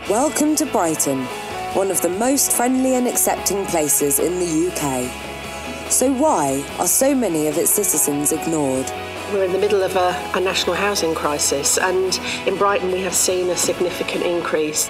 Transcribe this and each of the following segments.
Welcome to Brighton, one of the most friendly and accepting places in the UK. So why are so many of its citizens ignored? We're in the middle of a national housing crisis, and in Brighton we have seen a significant increase.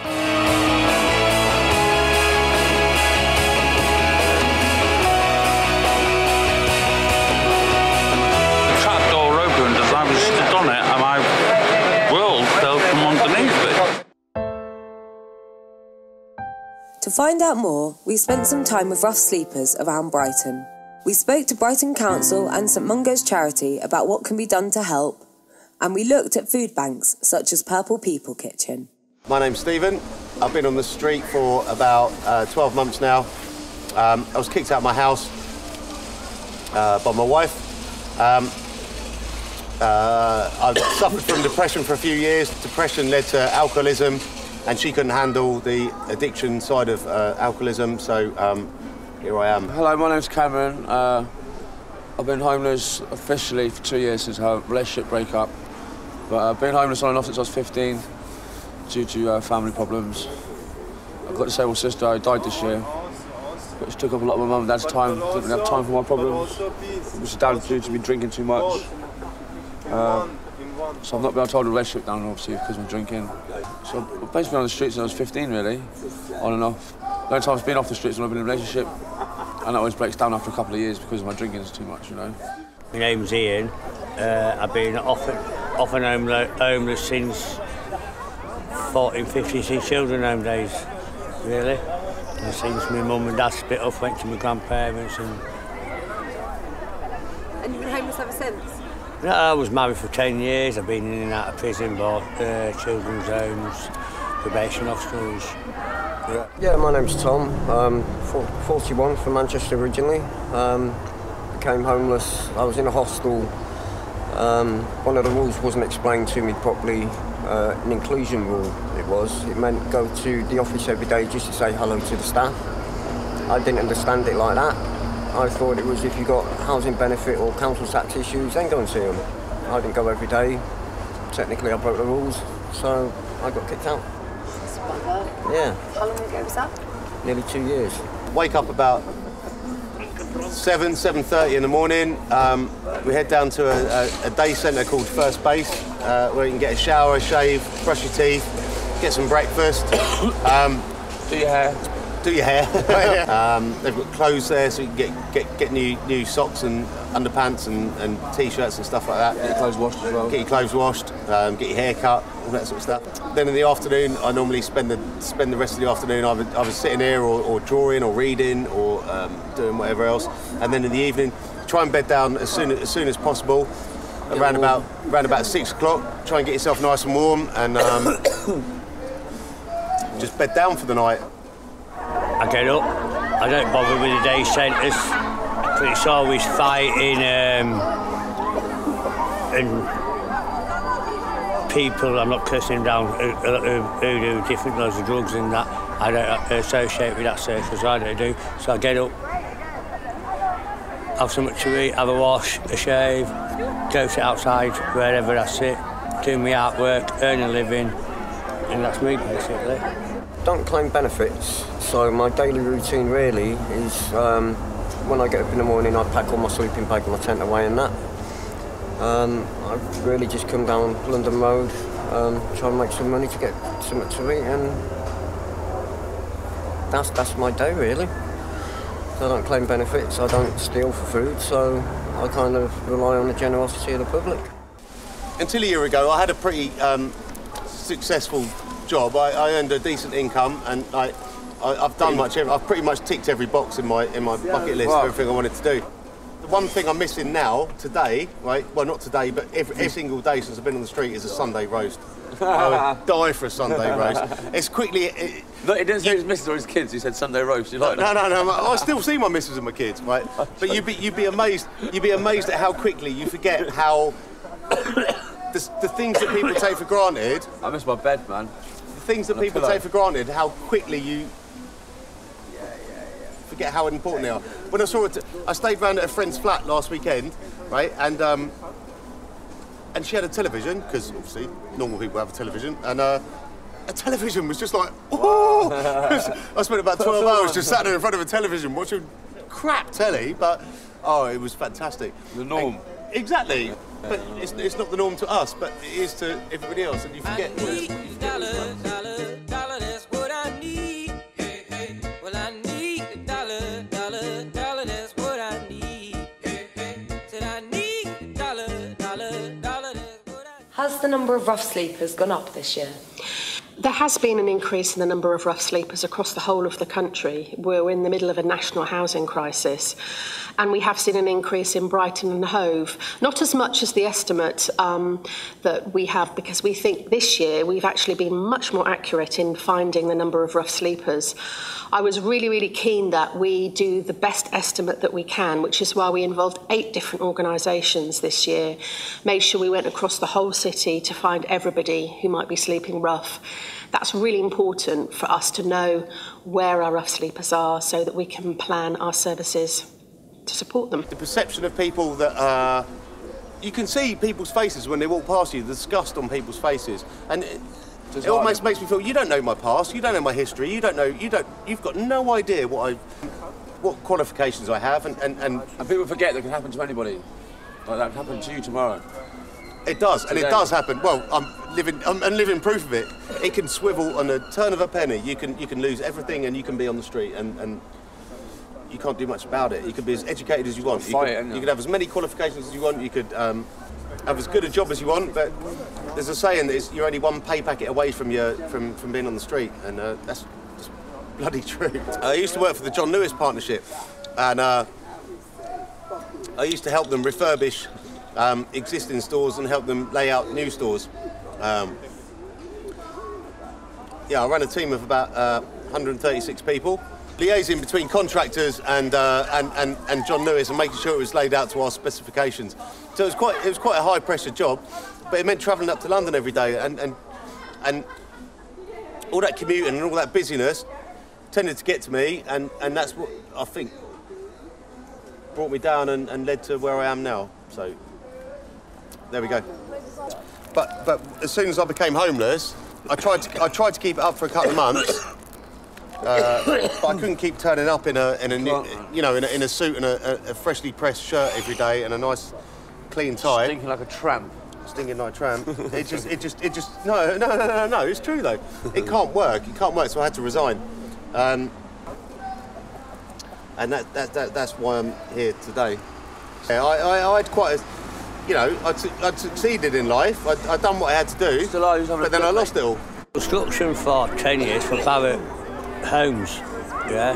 To find out more, we spent some time with rough sleepers around Brighton. We spoke to Brighton Council and St Mungo's Charity about what can be done to help, and we looked at food banks such as Purple People Kitchen. My name's Stephen. I've been on the street for about 12 months now. I was kicked out of my house by my wife. I've suffered from depression for a few years. Depression led to alcoholism, and she couldn't handle the addiction side of alcoholism, so here I am. Hello, my name's Cameron. I've been homeless officially for 2 years since our relationship breakup, but I've been homeless on and off since I was 15 due to family problems. I've got a disabled sister who died this year, which took up a lot of my mum and dad's time. Didn't have time for my problems, which was down due to me drinking too much. So I've not been able to hold a relationship down, obviously, because of drinking. So I've basically been on the streets since I was 15, really, on and off. The only time I've been off the streets when I've been in a relationship, and that always breaks down after a couple of years because of my drinking is too much, you know. My name's Ian. I've been off and homeless since 14, 56 children home days, really. And since my mum and dad split up, went to my grandparents and... And you've been homeless ever since? No, I was married for 10 years. I've been in and out of prison, children's homes, probation hospitals. Yeah, my name's Tom. 41 from Manchester originally. Became homeless. I was in a hostel. One of the rules wasn't explained to me properly. An inclusion rule it was. It meant go to the office every day just to say hello to the staff. I didn't understand it like that. I thought it was if you got housing benefit or council tax issues, then go and see them. I didn't go every day. Technically, I broke the rules, so I got kicked out. Yeah. How long ago was that? Nearly 2 years. Wake up about 7:30 in the morning. We head down to a day centre called First Base, where you can get a shower, shave, brush your teeth, get some breakfast. Do your hair. Do your hair. They've got clothes there, so you can get new socks and underpants and t-shirts and stuff like that. Get your clothes washed as well. Get your clothes washed, get your hair cut, all that sort of stuff. Then in the afternoon, I normally spend the rest of the afternoon either sitting here or drawing or reading or doing whatever else. And then in the evening, try and bed down as soon as possible. Around about 6 o'clock. Try and get yourself nice and warm and just bed down for the night. I get up, I don't bother with the day centres, but it's always fighting and people, I'm not cursing them down, who do different loads of drugs and that. I don't associate with that circle, so I don't do. So I get up, have something to eat, have a wash, a shave, go sit outside, wherever I sit, do my artwork, earn a living, and that's me, basically. Don't claim benefits, so my daily routine really is when I get up in the morning I pack all my sleeping bag and my tent away and that. I really just come down London Road, try and make some money to get something to eat, and that's my day really. So I don't claim benefits, I don't steal for food, so I kind of rely on the generosity of the public. Until a year ago I had a pretty successful job. I earned a decent income, and I've done I've pretty much ticked every box in my bucket list of everything I wanted to do. The one thing I'm missing now, today, right? Well, not today, but every single day since I've been on the street is a Sunday roast. I would die for a Sunday roast. It's quickly. No, he didn't say his missus or his kids. He said Sunday roast. You like that? No. I still see my missus and my kids, right? But you'd be amazed. You'd be amazed at how quickly you forget how the things that people take for granted. I miss my bed, man. The things that people take for granted, how quickly you forget how important they are. When I saw it, I stayed round at a friend's flat last weekend, right? And she had a television, because obviously normal people have a television, and a television was just like, oh! I spent about 12 hours just sat there in front of a television watching crap telly, but oh, it was fantastic. The norm. Exactly. But it's not the norm to us, but it is to everybody else, and you forget. That's what I need. Hey, hey. Well, I need a dollar, that's what I need. Hey, hey. Said I need a dollar, that's what I need. Has the number of rough sleepers gone up this year? There has been an increase in the number of rough sleepers across the whole of the country. We're in the middle of a national housing crisis, and we have seen an increase in Brighton and Hove. Not as much as the estimate that we have, because we think this year we've actually been much more accurate in finding the number of rough sleepers. I was really, really keen that we do the best estimate that we can, which is why we involved 8 different organisations this year, made sure we went across the whole city to find everybody who might be sleeping rough. That's really important for us to know where our rough sleepers are so that we can plan our services to support them. The perception of people that you can see people's faces when they walk past you, the disgust on people's faces, and it almost makes me feel you don't know my past, you don't know my history, you've got no idea what qualifications I have, and people forget that can happen to anybody. Like that can happen to you tomorrow. It does, and it does happen. Well, I'm living proof of it. It can swivel on a turn of a penny. You can lose everything, and you can be on the street, and you can't do much about it. You can be as educated as you want. You can have as many qualifications as you want. You could have as good a job as you want. But there's a saying that you're only one pay packet away from being on the street, and that's just bloody true. I used to work for the John Lewis Partnership, and I used to help them refurbish existing stores and help them lay out new stores. Yeah, I ran a team of about 136 people, liaising between contractors and John Lewis and making sure it was laid out to our specifications. So it was quite a high pressure job, but it meant travelling up to London every day, and all that commuting and all that busyness tended to get to me, and that's what I think brought me down and led to where I am now. So there we go. But as soon as I became homeless, I tried to keep it up for a couple of months, but I couldn't keep turning up in a suit and a freshly pressed shirt every day and a nice clean tie. Stinking like a tramp. Stinking like a tramp. It just no. It's true though. It can't work. So I had to resign, and that's why I'm here today. Yeah, I had quite a. I'd succeeded in life. I'd done what I had to do, but then I lost it all. Construction for 10 years for Barrett Homes. Yeah.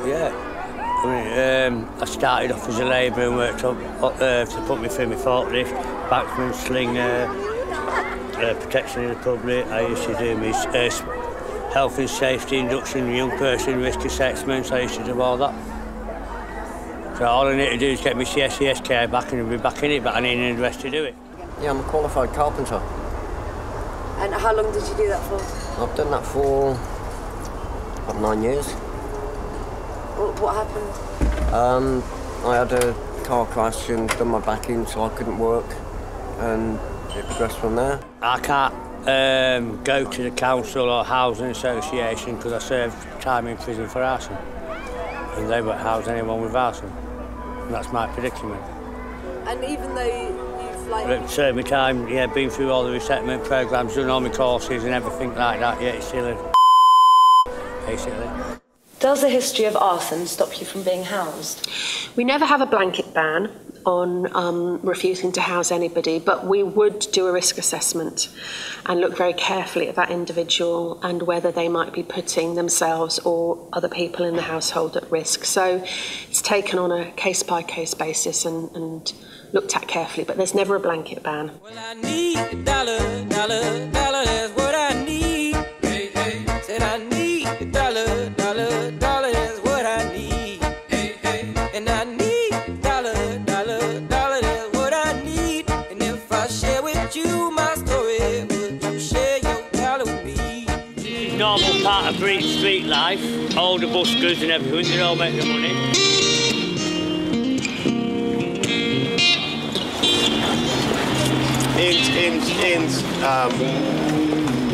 I mean, I started off as a labourer and worked up to put me through my forklift, backman, slinger, protection in the public. I used to do my health and safety induction, young person risk assessments. I used to do all that. So all I need to do is get my CSCSK back and I'll be back in it, but I need an address to do it. Yeah, I'm a qualified carpenter. And how long did you do that for? I've done that for about 9 years. What happened? I had a car crash and done my back in, so I couldn't work, and it progressed from there. I can't go to the council or housing association because I served time in prison for arson, and they won't house anyone with arson. And that's my predicament. And even though you've served my time, yeah, been through all the resettlement programmes, done all my courses and everything like that, yeah, it's still basically. Does a history of arson stop you from being housed? We never have a blanket ban on refusing to house anybody, but we would do a risk assessment and look very carefully at that individual and whether they might be putting themselves or other people in the household at risk. So it's taken on a case-by-case basis and looked at carefully, but there's never a blanket ban. Well, I need a dollar, that's what I need. Hey, hey. Said I need a dollar, that's what I need. Hey, hey. And I need a dollar, that's what I need. And if I share with you my story, would you share your dollar with me? Normal part of Brighton street life, all the buskers and everything, they all make the money.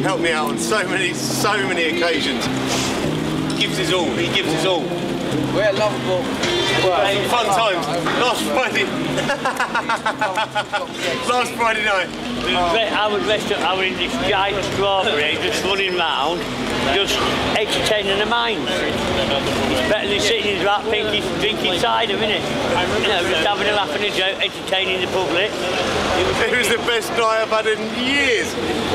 helped me out on so many occasions. He gives his all. He gives his all. We're lovable. Some fun times. Last Friday night. I was in this giant strawberry, just running round, just entertaining the minds. It's better than sitting in his rat pinky drinking cider, isn't it? You know, just having a laugh and a joke, entertaining the public. It was the best night I've had in years.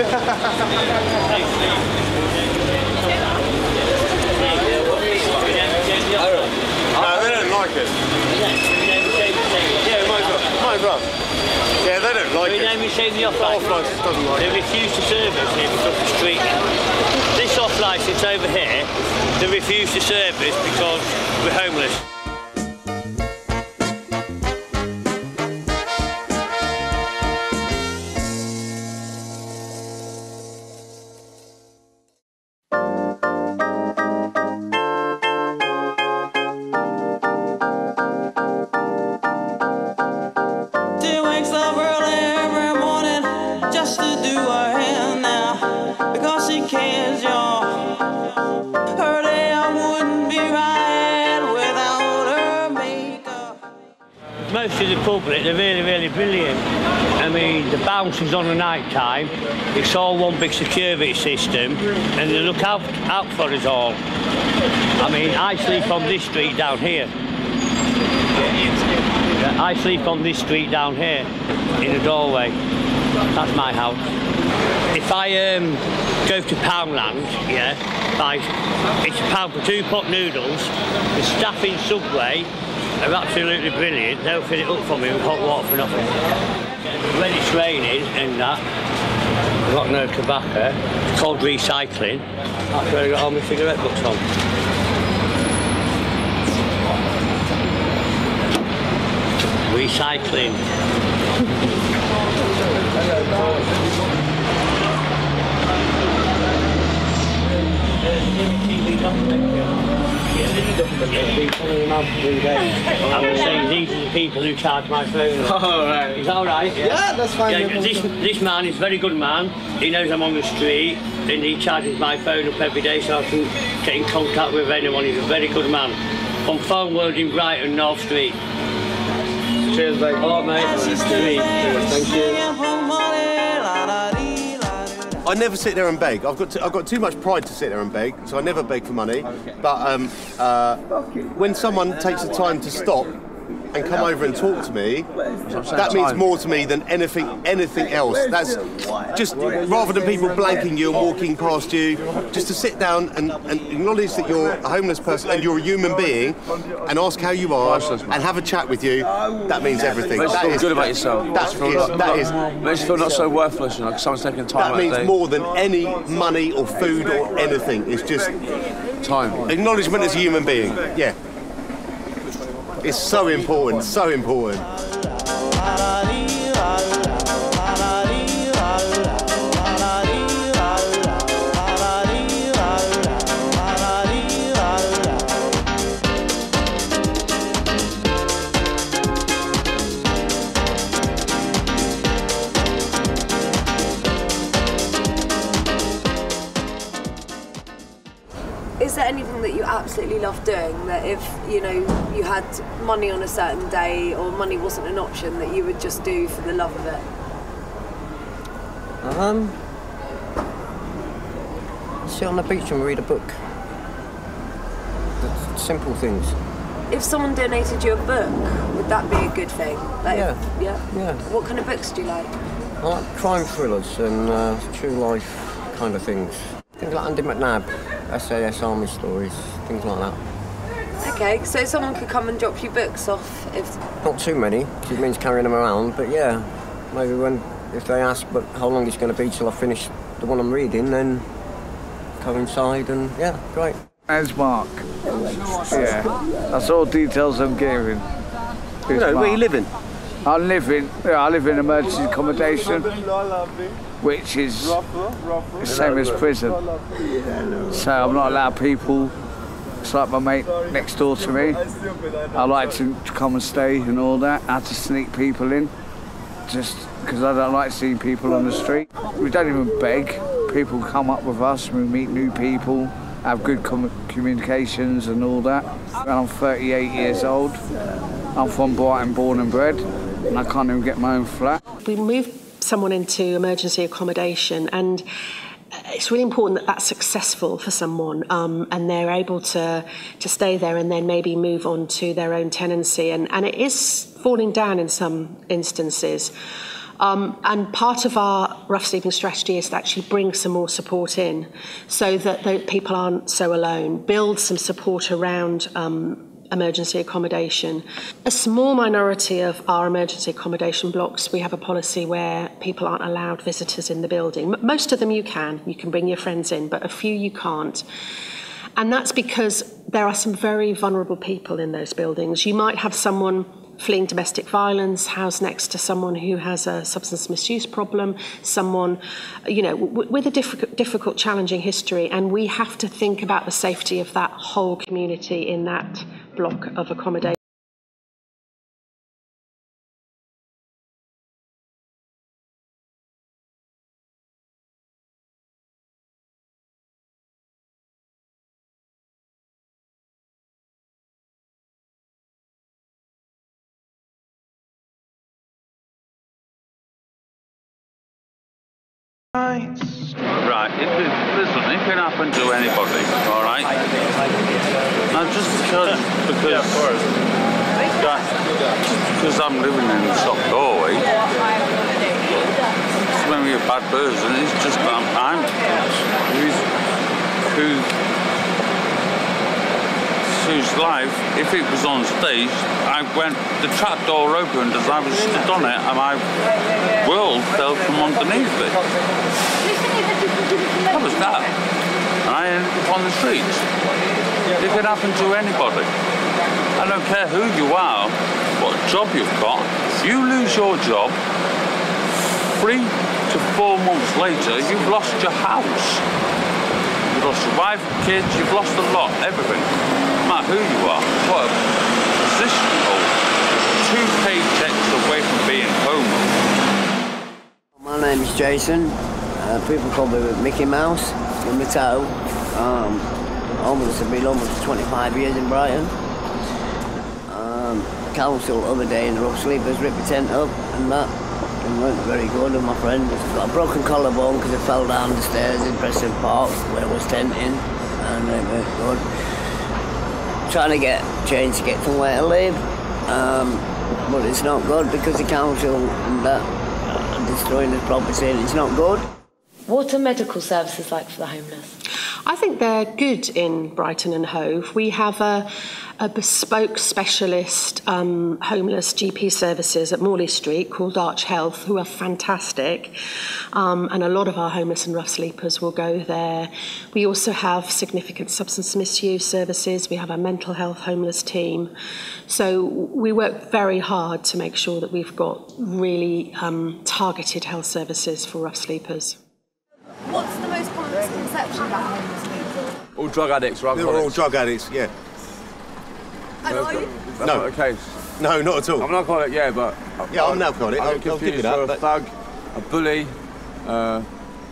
No, they don't like it. Yeah, might as well. Yeah, they don't like it. We name save the off-licence. Doesn't like They it. refuse to serve us here because of the street. This off-licence over here, they refuse to serve us because we're homeless. Most of the public, they're really, really brilliant. I mean, the bouncers on the night time, it's all one big security system, and they look out for us all. I mean, I sleep on this street down here. I sleep on this street down here, in a doorway. That's my house. If I go to Poundland, yeah, it's £1 for 2 pot noodles. The staff in Subway are absolutely brilliant. They'll fill it up for me with hot water for nothing. When it's raining and that, I've got no tobacco. It's called recycling. That's where I got all my cigarette butts on. Recycling. I was saying these are the people who charge my phone. Oh, right. Is that all right? Yeah, that's fine. Yeah, this man is a very good man. He knows I'm on the street and he charges my phone up every day so I can get in contact with anyone. He's a very good man. From Phone World in Brighton, North Street. Cheers, mate. Oh, mate. Thank you. I never sit there and beg. I've got too much pride to sit there and beg, so I never beg for money. But when someone takes the time to stop and come over and talk to me, that means more to me than anything else. That's just, rather than people blanking you and walking past you, just to sit down and acknowledge that you're a homeless person and you're a human being and ask how you are and have a chat with you, that means everything. Makes you feel good about yourself. Makes you feel not so worthless, you know, because someone's taking time. That means more than any money or food or anything. It's just time. Acknowledgement as a human being. Yeah. It's so important, so important. Is there anything that you absolutely love doing that if, you know, you had money on a certain day or money wasn't an option that you would just do for the love of it? Sit on the beach and read a book. Simple things. If someone donated you a book, would that be a good thing? Like, Yeah. What kind of books do you like? I like crime thrillers and true life kind of things. Things like Andy McNabb, SAS Army stories, things like that. Okay, so someone could come and drop you books off if... Not too many, because it means carrying them around, but yeah, maybe if they ask but how long it's going to be till I finish the one I'm reading, then go inside and yeah, great. As Mark. Yeah, that's all details I'm giving. Where are you living? I live in emergency accommodation, which is the same as prison. So I'm not allowed people. It's like my mate next door to me. I like to come and stay and all that. I have to sneak people in, just because I don't like seeing people on the street. We don't even beg, people come up with us, we meet new people, have good communications and all that. And I'm 38 years old. I'm from Brighton, born and bred, and I can't even get my own flat. We moved someone into emergency accommodation, and it's really important that that's successful for someone, and they're able to stay there and then maybe move on to their own tenancy. And it is falling down in some instances. And part of our rough sleeping strategy is to actually bring some more support in so that people aren't so alone, build some support around emergency accommodation. A small minority of our emergency accommodation blocks, we have a policy where people aren't allowed visitors in the building. Most of them you can bring your friends in, but a few you can't. And that's because there are some very vulnerable people in those buildings. You might have someone fleeing domestic violence, housed next to someone who has a substance misuse problem, someone, you know, with a difficult, challenging history, and we have to think about the safety of that whole community in that block of accommodation. Right, listen, it can happen to anybody, all right? Now, just because I'm living in the soft doorway, it's when we're a bad person, it's just I'm whose life, if it was on stage, the trap door opened as I was stood on it, and my world fell from underneath it. That was that. And I ended up on the streets. It can happen to anybody. I don't care who you are, what job you've got. If you lose your job, 3 to 4 months later, you've lost your house. You've lost your wife, kids, you've lost a lot, everything. No matter who you are, what position you hold. 2 paychecks away from being homeless. My name's Jason. People call me Mickey Mouse in my toe. Homeless, I've been almost 25 years in Brighton. Council the other day in the rough sleepers ripped the tent up and that. It weren't very good with my friend. Got a broken collarbone because I fell down the stairs in Preston Park where I was tenting, and it weren't good. Trying to get change to get somewhere to live, but it's not good because the council and that are destroying the property, and it's not good. What are medical services like for the homeless? I think they're good in Brighton and Hove. We have a bespoke specialist homeless GP services at Morley Street called Arch Health, who are fantastic. And a lot of our homeless and rough sleepers will go there. We also have significant substance misuse services. We have a mental health homeless team. So we work very hard to make sure that we've got really targeted health services for rough sleepers. What's the most common misconception about homeless people? All drug addicts, right? They're all drug addicts, yeah. And are you? That's not the case. No, not at all. I'm an alcoholic, yeah, but... Yeah, I'm an alcoholic. I'll give you that. A thug, a bully, a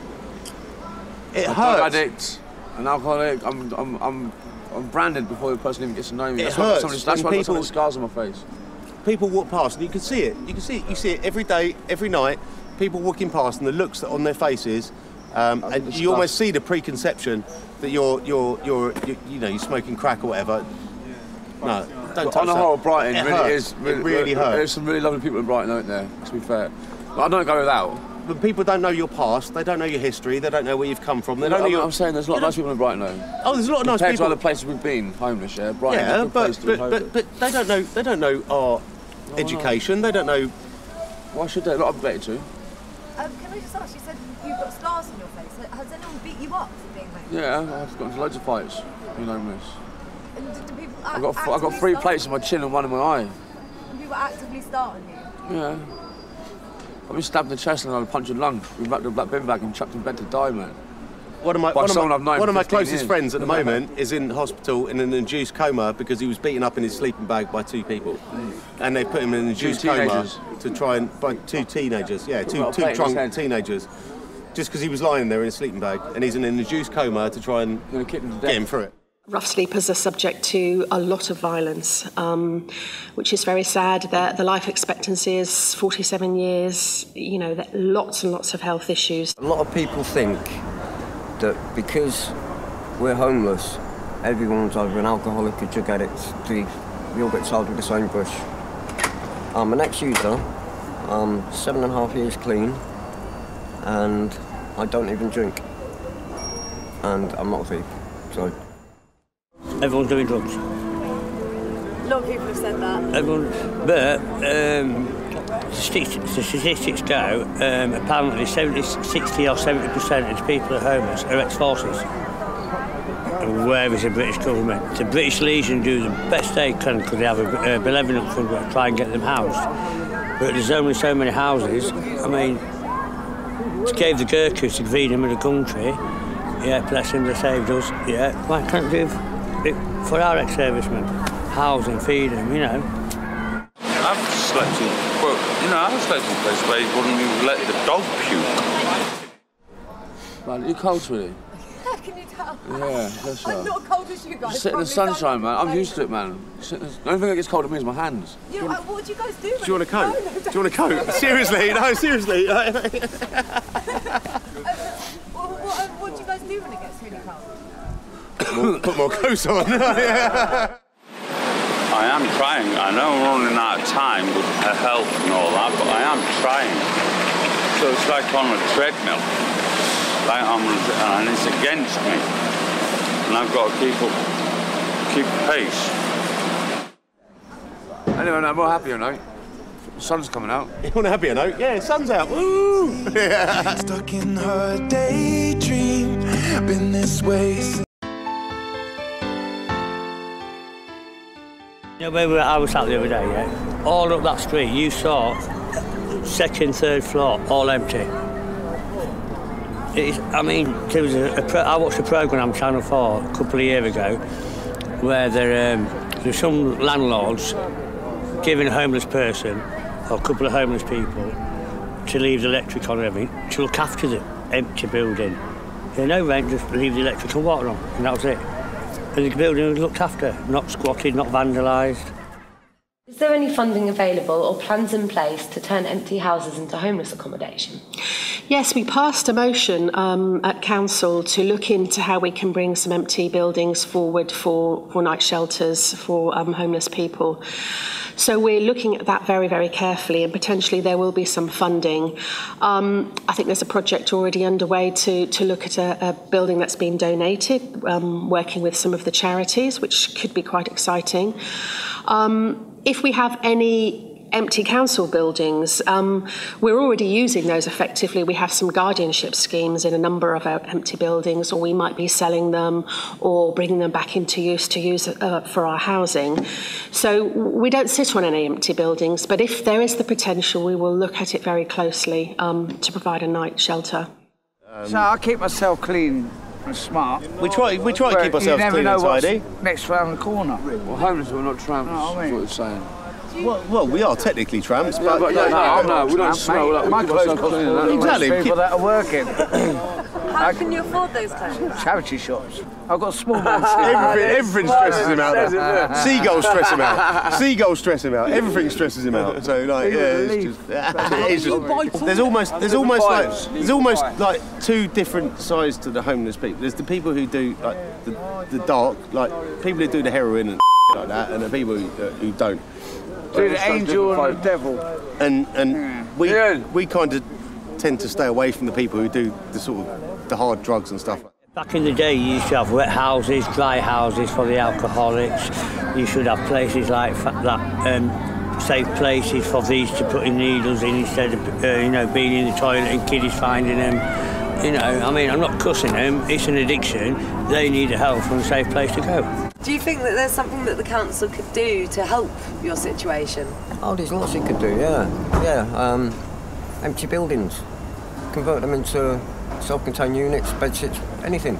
drug addict, an alcoholic. I'm branded before the person even gets to know me. It hurts. That's why I've got so many scars on my face. People walk past and you can see it. You see it every day, every night. People walking past and the looks on their faces. And you almost see the preconception that you're smoking crack or whatever. No, don't touch on the that. whole, Brighton it really hurts. is. Really, it really hurts. There's some really lovely people in Brighton, aren't there? To be fair, but I don't go without. When people don't know your past, they don't know your history, they don't know where you've come from. They don't know I'm saying there's a lot of nice people in Brighton, though. Oh, there's a lot of nice people. Compared people. to other places we've been, homeless, yeah. Brighton is a good place to be homeless. But they don't know our education. They don't know. Why should they? Not updated to. Can I just ask? You said you've got scars on your face. Has anyone beat you up for being homeless? Yeah, I've got into loads of fights being homeless. And do people I've got 3 plates in my chin and 1 in my eye. And people actively starting you? Yeah. I've been stabbed in the chest and I had a punctured lung. We wrapped a black bin bag and chucked in bed to die, man. One of my closest friends at the moment is in hospital in an induced coma because he was beaten up in his sleeping bag by 2 people. And they put him in an induced coma to try and... by 2 teenagers, yeah, two drunk teenagers. just because he was lying there in a sleeping bag, and he's in an induced coma to try and get him through it. Rough sleepers are subject to a lot of violence, which is very sad. The life expectancy is 47 years. You know, lots and lots of health issues. A lot of people think that because we're homeless, everyone's either an alcoholic or drug addict. We all get tarred with the same brush. I'm an ex-user. I'm 7.5 years clean, and I don't even drink. And I'm not a thief, so. Everyone's doing drugs. A lot of people have said that. But statistics go, apparently 60 or 70% of the people who are homeless are ex-forces. Where is the British government? The British Legion do the best they can because they have a benevolent fund to try and get them housed. But there's only so many houses. I mean, it gave the Gurkhas the freedom of the country. Yeah, bless them, they saved us. Yeah, why can't they do it for our ex-servicemen? Housing, feed them, you know. I've slept in, I've slept in places where you wouldn't even let the dog puke. Man, you're cold, really. Can you tell? Yeah, that's right. I'm not cold as you guys. Just sit in the sunshine, man. I'm used to it, man. The only thing that gets cold at me is my hands. What do you guys do? Do you want a coat? No, do you want a coat? Seriously? No, seriously. What do you guys do when it gets really cold? Put more coats on. I am trying. I know I'm running out of time with her health and all that, but I am trying. So it's like on a treadmill. And it's against me. And I've got to keep pace. Anyway, I'm more happier now. The sun's coming out. You want a happier note? Yeah, the sun's out. Woo! Yeah. Stuck in her daydream, been this way since. You know, where I was out the other day, yeah? All up that street, you saw second, third floor, all empty. I mean, there was I watched a programme on Channel 4 a couple of years ago where there's some landlords giving a homeless person or a couple of homeless people to leave the electric on and everything to look after the empty building. No rent, just leave the electric and water on, and that was it. And the building was looked after, not squatted, not vandalised. Is there any funding available or plans in place to turn empty houses into homeless accommodation? Yes, we passed a motion at Council to look into how we can bring some empty buildings forward for night shelters for homeless people. So we're looking at that very, very carefully, and potentially there will be some funding. I think there's a project already underway to look at a building that's been donated, working with some of the charities, which could be quite exciting. If we have any empty council buildings, we're already using those effectively. We have some guardianship schemes in a number of our empty buildings, or we might be selling them or bringing them back into use to use for our housing. So we don't sit on any empty buildings, but if there is the potential, we will look at it very closely to provide a night shelter. So I keep myself clean and smart. We try to keep ourselves clean and tidy. Next round the corner. Well, homeless, we're not tramps, that's what you're saying. Well, we are technically tramps, but no, we don't smell like my clothes cost exactly. People that are working. How can you afford those clothes? Charity shops. I've got small ones. Everything stresses him out. Seagulls stress him out. Seagulls stress him out. Everything stresses him out. So like, it's just there's almost like two different sides to the homeless people. There's the people who do like the dark, like people who do the heroin and like that, and the people who don't. Do the angel and the devil. And we kind of tend to stay away from the people who do the sort of the hard drugs and stuff. Back in the day, you used to have wet houses, dry houses for the alcoholics. You should have places like that, safe places for these to put in needles in instead of, being in the toilet and kiddies finding them. I mean, I'm not cussing them. It's an addiction. They need a help and a safe place to go. Do you think that there's something that the council could do to help your situation? Oh, there's lots it could do, yeah. Empty buildings. Convert them into self-contained units, bedsits, anything.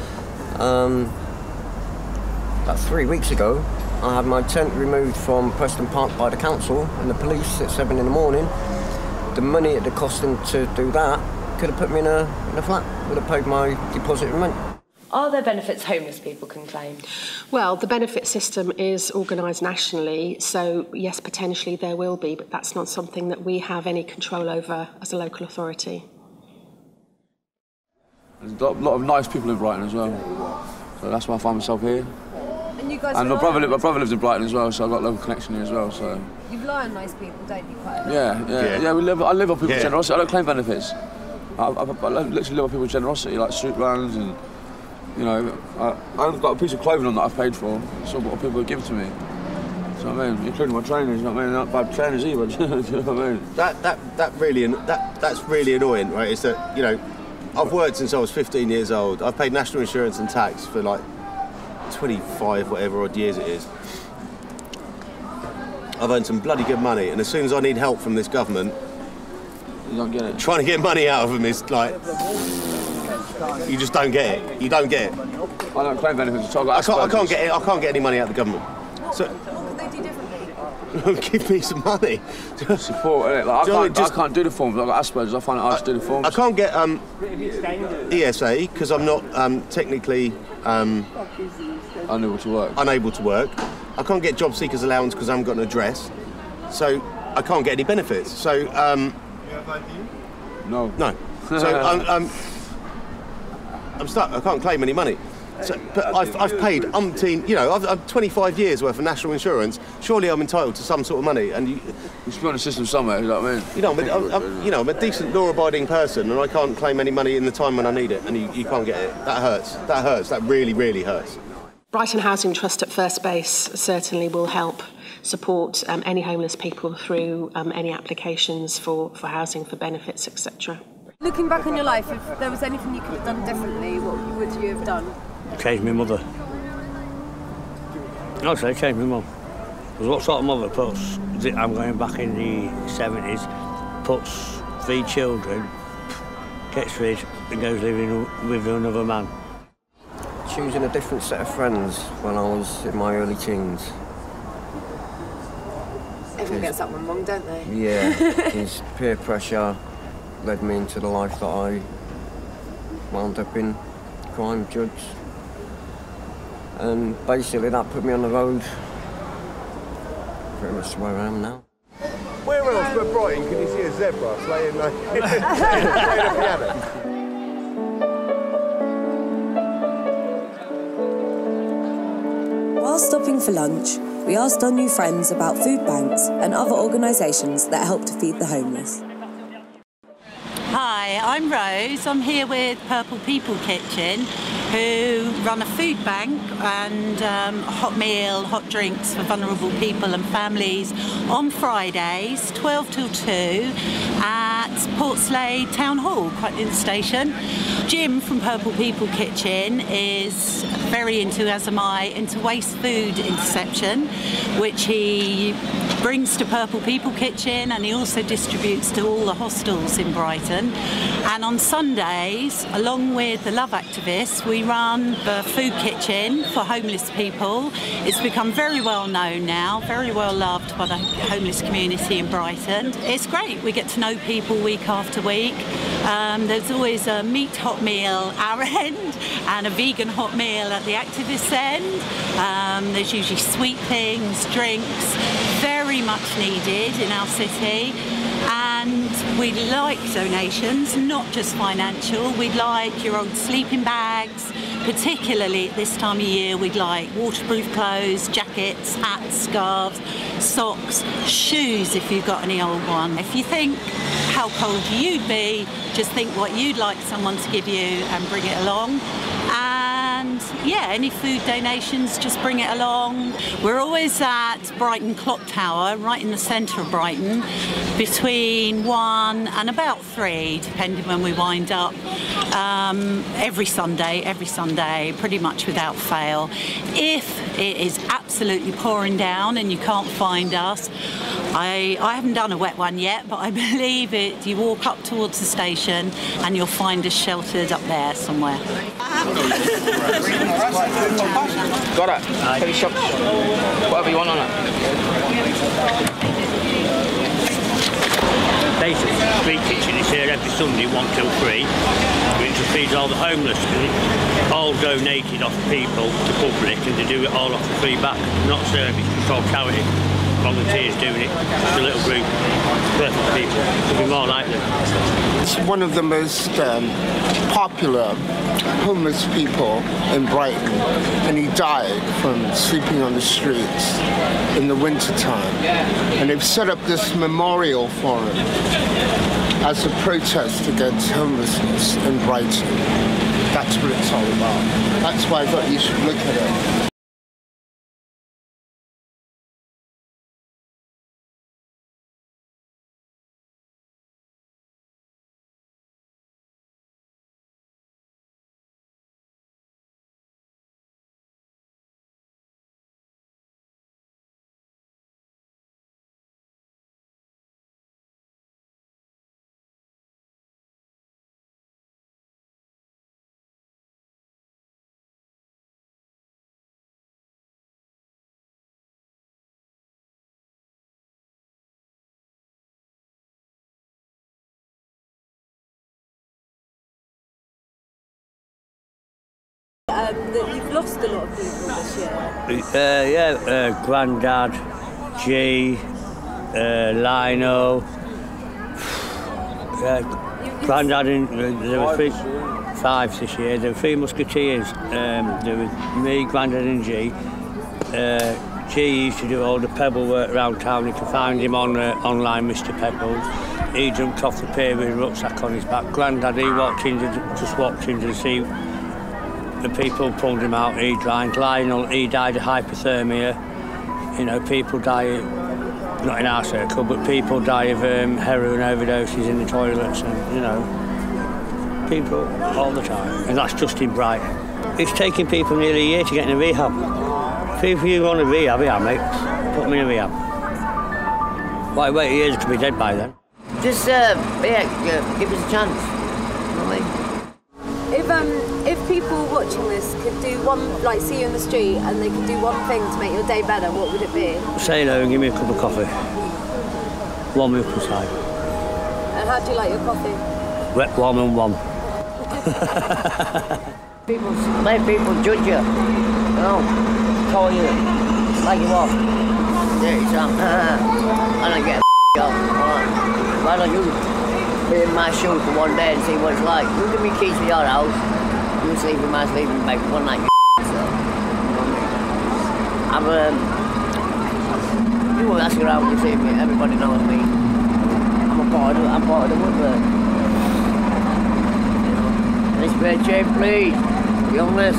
About 3 weeks ago, I had my tent removed from Preston Park by the council and the police at 7 in the morning. The money it had cost them to do that could have put me in a flat, would have paid my deposit and rent. Are there benefits homeless people can claim? Well, the benefit system is organised nationally, so yes, potentially there will be, but that's not something that we have any control over as a local authority. There's a lot of nice people in Brighton as well, so that's why I find myself here. And you guys and my brother lives in Brighton as well, so I've got a local connection here as well. So you rely on nice people, don't you? Quite a lot. Yeah. I live on people's generosity. I don't claim benefits. I literally live on people's generosity, like street runs and, you know, I've got a piece of clothing on that I've paid for. So what people give to me. Do you know what I mean? Including my trainers. You know what I mean? Not bad trainers either. Do you know what I mean? That's really annoying, right? Is that, you know, I've worked since I was 15 years old. I've paid national insurance and tax for like 25 whatever odd years it is. I've earned some bloody good money, and as soon as I need help from this government, you don't get it. Trying to get money out of them is like, you just don't get it. You don't get it. I don't claim benefits at all. I can't get any money out of the government. So what can they do differently? give me some money. Support, innit? Like, I can't do the forms. I've got Asperger's. I find it hard to do the forms. I can't get ESA because I'm not technically unable to work. I can't get job seekers allowance because I haven't got an address, so I can't get any benefits. So no. So I'm stuck. I can't claim any money. So, but I've paid umpteen. You know, I've 25 years worth of national insurance. Surely I'm entitled to some sort of money. And you should be on the system somewhere. You know what I mean? You know, I'm a decent law-abiding person, and I can't claim any money in the time when I need it, and you can't get it. That hurts. That hurts. That really, really hurts. Brighton Housing Trust at First Base certainly will help support any homeless people through any applications for housing, for benefits, etc. Looking back on your life, if there was anything you could have done differently, what would you have done? Change my mother. I'd say change my mum. Because what sort of mother puts, I'm going back in the 70s, puts 3 children, gets rid and goes living with another man. Choosing a different set of friends when I was in my early teens. Everyone gets that one wrong, don't they? Yeah, his peer pressure led me into the life that I wound up in, crime, drugs. And basically that put me on the road, pretty much where I am now. Where else but Brighton can you see a zebra playing a piano? While stopping for lunch, we asked our new friends about food banks and other organisations that help to feed the homeless. Hi, I'm Rose. I'm here with Purple People Kitchen, who run a food bank and hot meal, hot drinks for vulnerable people and families on Fridays, 12 till 2 at Portslade Town Hall, quite near the station. Jim from Purple People Kitchen is very into, as am I, into waste food interception, which he brings to Purple People Kitchen, and he also distributes to all the hostels in Brighton. And on Sundays, along with the Love activists, we run the food kitchen for homeless people. It's become very well known now, very well loved by the homeless community in Brighton. It's great. We get to know people week after week. There's always a meat hot meal our end and a vegan hot meal at the activists end. There's usually sweet things, drinks, very much needed in our city. And we'd like donations, not just financial. We'd like your old sleeping bags, particularly at this time of year. We'd like waterproof clothes, jackets, hats, scarves, socks, shoes if you've got any old one. If you think how cold you'd be, just think what you'd like someone to give you and bring it along. And yeah, any food donations, just bring it along. We're always at Brighton Clock Tower, right in the centre of Brighton, between 1 and about 3, depending when we wind up. Every Sunday, pretty much without fail. If it is absolutely pouring down and you can't find us, I haven't done a wet one yet, but I believe it. You walk up towards the station and you'll find us sheltered up there somewhere. Got it. Heavy shop. Whatever you want on it. basic street kitchen is here every Sunday, 1 till 3, which feeds all the homeless. It's all donated off people to public, and they do it all off the free back. Not service, it's all charity. Volunteers doing it, just a little group, perfect people, could be more like them. It's one of the most popular homeless people in Brighton, and he died from sleeping on the streets in the winter time. And they've set up this memorial for him as a protest against homelessness in Brighton. That's what it's all about. That's why I thought you should look at it. That you've lost a lot of people this year. Grandad, G, Lino. Grandad, there were 5 this year. There were 3 musketeers. There was me, Grandad and G. G used to do all the pebble work around town. You can find him on online, Mr. Pebbles. He jumped off the pier with a rucksack on his back. Grandad, he just walked in to see the people, pulled him out, he drank. Lionel, he died of hypothermia. You know, people die, not in our circle, but people die of heroin overdoses in the toilets, and, you know, people all the time. And that's just in Brighton. It's taking people nearly a year to get in a rehab. If you want a rehab, mate, put them in a rehab. Why wait years to be dead by then? Just, give us a chance. You know what I mean? If people watching this could do one, like see you in the street, and they could do one thing to make your day better, what would it be? Say hello and give me a cup of coffee. 1 milk inside. And how do you like your coffee? Wet, warm and warm. Let people judge you. You know, call you, slag you off. Dirty Sam. I don't get a job. Why don't you be in my shoes for 1 day and see what it's like? You give me keys to your house. You sleep in my sleeping bag for 1 night, so. You won't ask around to see me, everybody knows me. I'm part of the woodwork. This bed chain, please. Youngness.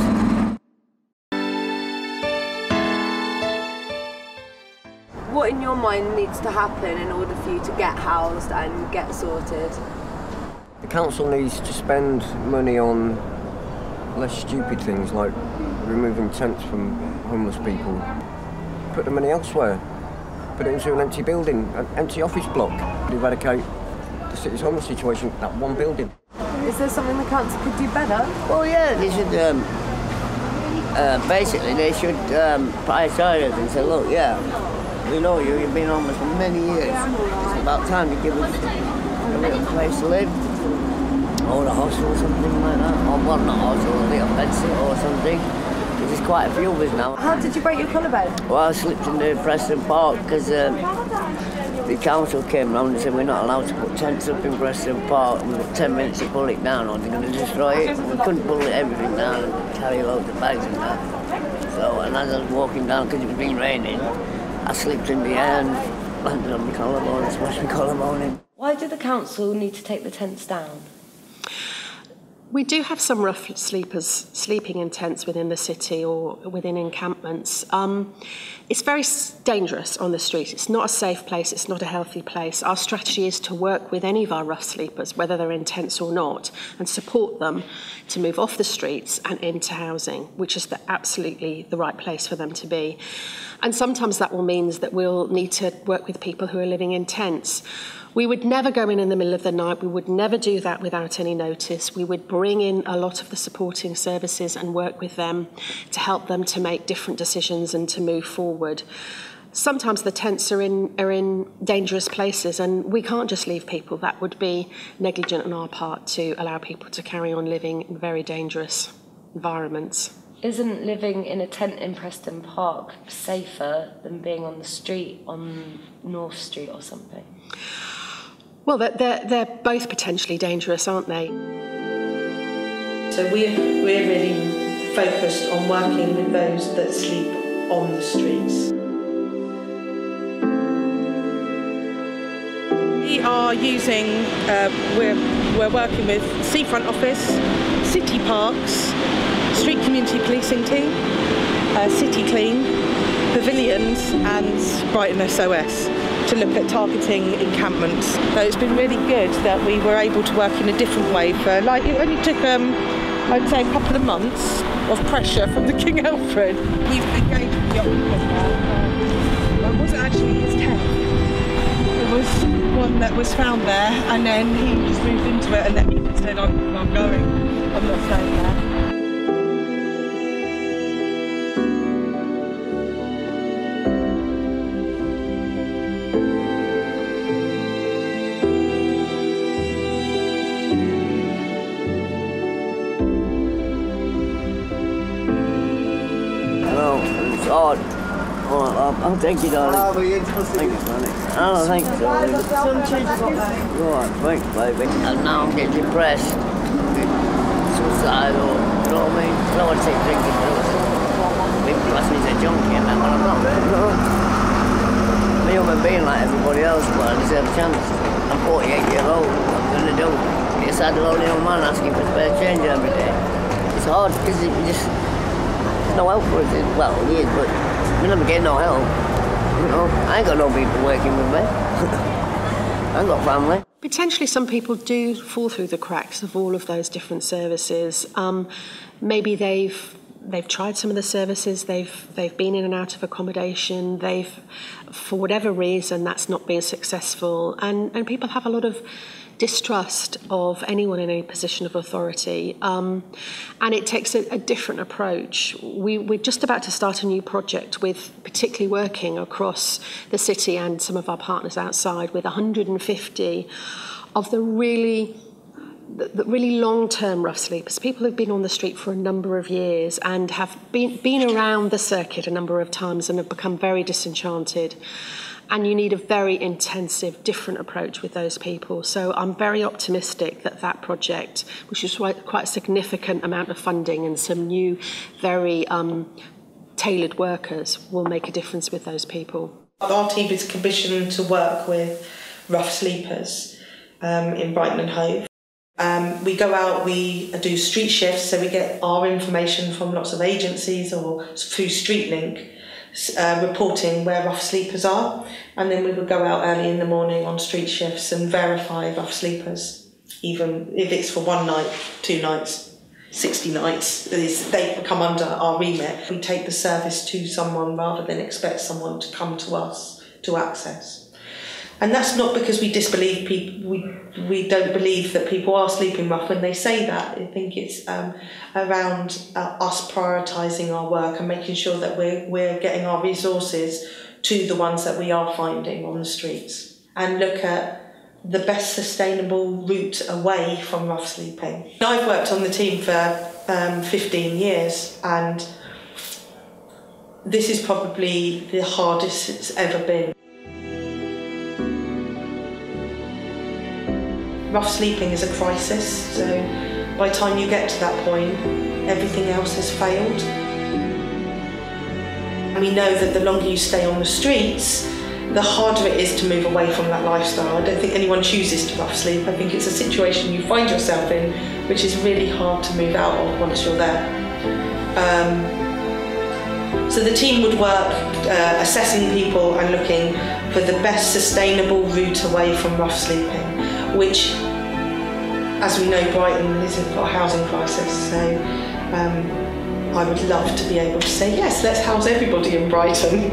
What in your mind needs to happen in order for you to get housed and get sorted? The council needs to spend money on less stupid things like removing tents from homeless people. Put the money elsewhere. Put it into an empty building, an empty office block. Eradicate the city's homeless situation, that one building. Is there something the council could do better? Well, yeah, they should, basically they should prioritise it and say, look, yeah, we know you've been homeless for many years. It's about time to give us a little place to live. Or a hostel or something like that. Or, well, not a hostel, a little bedsit or something. There's quite a few of us now. How did you break your collarbone? Well, I slipped into Preston Park because the council came round and said we're not allowed to put tents up in Preston Park. We've got 10 minutes to pull it down or they're going to destroy it. We couldn't pull everything down and carry loads of bags and that. So, and as I was walking down, because it was been raining, I slipped in the air and landed on my collarbone and smashed my collarbone in. Why did the council need to take the tents down? We do have some rough sleepers sleeping in tents within the city or within encampments. It's very dangerous on the street. It's not a safe place. It's not a healthy place. Our strategy is to work with any of our rough sleepers, whether they're in tents or not, and support them to move off the streets and into housing, which is absolutely the right place for them to be. And sometimes that will mean that we'll need to work with people who are living in tents. We would never go in the middle of the night. We would never do that without any notice. We would bring in a lot of the supporting services and work with them to help them to make different decisions and to move forward. Sometimes the tents are in dangerous places, and we can't just leave people. That would be negligent on our part to allow people to carry on living in very dangerous environments. Isn't living in a tent in Preston Park safer than being on the street on North Street or something? Well, they're both potentially dangerous, aren't they? So we're really focused on working with those that sleep on the streets. We are using, we're working with Seafront Office, City Parks, Street Community Policing Team, City Clean, Pavilions and Brighton SOS to look at targeting encampments. So it's been really good that we were able to work in a different way for, like, it only took, I'd say, a couple of months of pressure from the King Alfred. We've engaged with the occupant there. It wasn't actually his tent. It was one that was found there, and then he just moved into it, and then he said, I'm going, I'm not staying there. Hard. I'll take you, darling. Thank you, darling. I don't think so. Right, thanks, baby. And now I'm getting depressed. Suicidal, you know what I mean? I don't want to take drinking pills. People ask me to junkie and that, but I'm not. No. I'm a human being like everybody else, but I deserve a chance. I'm 48 years old. What am I going to do? Be a sad lonely old man asking for spare change every day. It's hard because it just... no help for us. Well, he is, but we never get no help. You know, I ain't got no people working with me. I ain't got family. Potentially some people do fall through the cracks of all of those different services. Maybe they've tried some of the services, they've been in and out of accommodation, for whatever reason, that's not been successful. And people have a lot of distrust of anyone in any position of authority, and it takes a different approach. We're just about to start a new project with particularly working across the city and some of our partners outside with 150 of the really long-term rough sleepers, people who've been on the street for a number of years and have been around the circuit a number of times and have become very disenchanted. And you need a very intensive, different approach with those people. So I'm very optimistic that that project, which is quite a significant amount of funding and some new, very tailored workers, will make a difference with those people. Our team is commissioned to work with rough sleepers in Brighton and Hove. We go out, we do street shifts, so we get our information from lots of agencies or through StreetLink, reporting where rough sleepers are, and then we would go out early in the morning on street shifts and verify rough sleepers, even if it's for 1 night, 2 nights, 60 nights, they come under our remit. We take the service to someone rather than expect someone to come to us to access. And that's not because we disbelieve people, we don't believe that people are sleeping rough when they say that. I think it's around us prioritising our work and making sure that we're getting our resources to the ones that we are finding on the streets, and look at the best sustainable route away from rough sleeping. I've worked on the team for 15 years, and this is probably the hardest it's ever been. Rough sleeping is a crisis, so by the time you get to that point, everything else has failed. And we know that the longer you stay on the streets, the harder it is to move away from that lifestyle. I don't think anyone chooses to rough sleep. I think it's a situation you find yourself in, which is really hard to move out of once you're there. So the team would work assessing people and looking for the best sustainable route away from rough sleeping, which, as we know, Brighton has got a housing crisis, so I would love to be able to say, yes, let's house everybody in Brighton.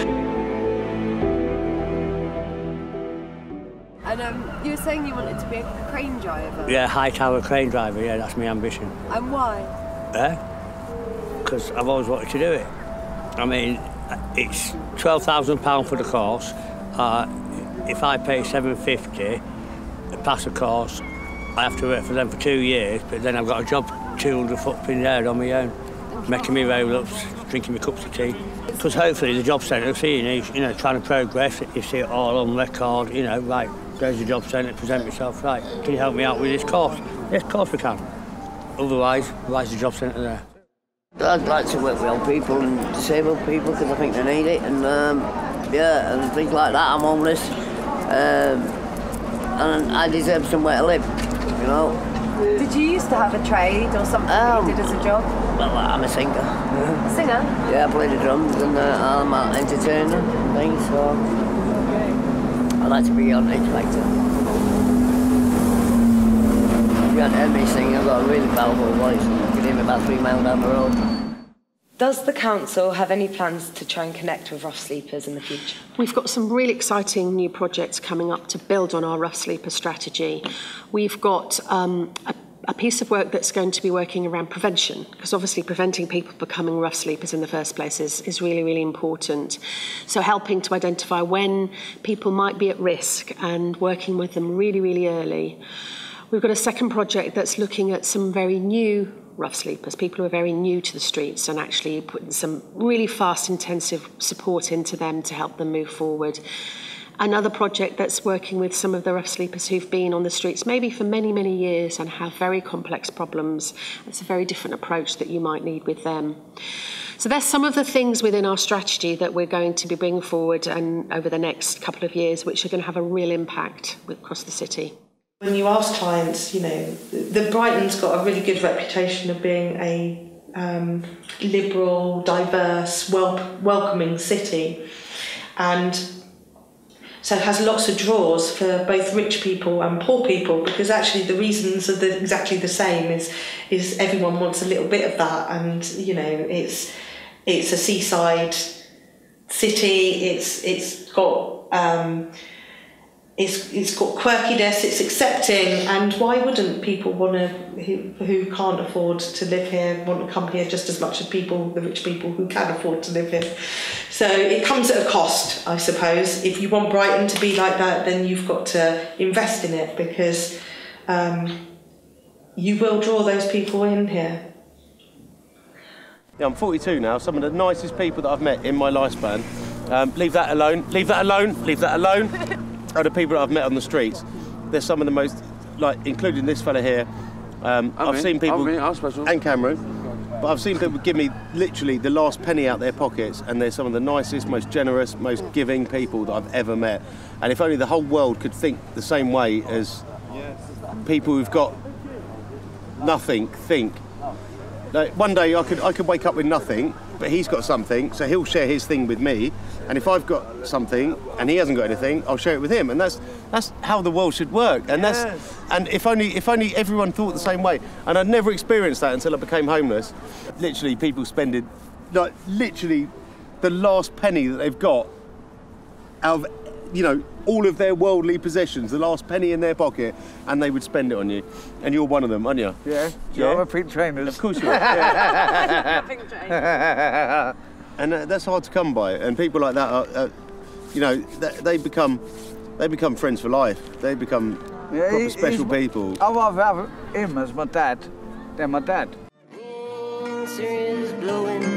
And you were saying you wanted to be a crane driver? Yeah, high tower crane driver, yeah, that's my ambition. And why? Because I've always wanted to do it. I mean, it's £12,000 for the course. If I pay $750 to pass a course, I have to work for them for 2 years, but then I've got a job 200 foot up in the air on my own, making me roll-ups, drinking me cups of tea. Because hopefully the job centre will see you know, trying to progress, you see it all on record, you know, right, there's the job centre, present myself, right, can you help me out with this course? Yes, of course we can. Otherwise, why is the job centre there? I'd like to work with old people and disabled people because I think they need it, and yeah, and things like that. I'm homeless, and I deserve somewhere to live, you know. Did you used to have a trade or something that you did as a job? Well, I'm a singer. A singer? Yeah, I play the drums and I'm an entertainer and things, so I like to be on X Factor. If you hadn't heard me sing, I've got a really powerful voice and you can hear me about 3 miles down the road. Does the council have any plans to try and connect with rough sleepers in the future? We've got some really exciting new projects coming up to build on our rough sleeper strategy. We've got a piece of work that's going to be working around prevention, because obviously preventing people becoming rough sleepers in the first place is really, really important. So helping to identify when people might be at risk and working with them really, really early. We've got a second project that's looking at some very new rough sleepers, people who are very new to the streets, and actually putting some really fast, intensive support into them to help them move forward. Another project that's working with some of the rough sleepers who've been on the streets maybe for many, many years and have very complex problems. It's a very different approach that you might need with them. So there's some of the things within our strategy that we're going to be bringing forward and over the next couple of years, which are going to have a real impact across the city. When you ask clients, you know, the Brighton's got a really good reputation of being a liberal, diverse, welcoming city, and so it has lots of draws for both rich people and poor people, because actually the reasons are exactly the same. Is everyone wants a little bit of that, and you know, it's a seaside city. It's got quirkiness, it's accepting, and why wouldn't people who can't afford to live here want to come here just as much as the rich people who can afford to live here? So it comes at a cost, I suppose. If you want Brighton to be like that, then you've got to invest in it, because you will draw those people in here. Yeah, I'm 42 now. Some of the nicest people that I've met in my lifespan. Leave that alone. Leave that alone. Leave that alone. Are the people that I've met on the streets. They're some of the most, like, including this fella here. I've seen people, and Cameron, but I've seen people give me literally the last penny out their pockets, and they're some of the nicest, most generous, most giving people that I've ever met. And if only the whole world could think the same way as people who've got nothing think. Like, one day I could wake up with nothing, but he's got something, so he'll share his thing with me. And if I've got something and he hasn't got anything, I'll share it with him. And that's how the world should work. And and if only everyone thought the same way. And I'd never experienced that until I became homeless. Literally, people spending like literally the last penny that they've got out of, you know, all of their worldly possessions, the last penny in their pocket, and they would spend it on you. And you're one of them, aren't you? Yeah. Yeah. I'm a pink trainers. Of course you are. Yeah. Pink trainers. And that's hard to come by. And people like that are, you know, they become friends for life. They become proper special people. I'd rather have him as my dad than my dad. Winter is blowing